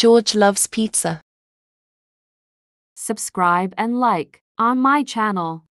George loves pizza. Subscribe and like on my channel.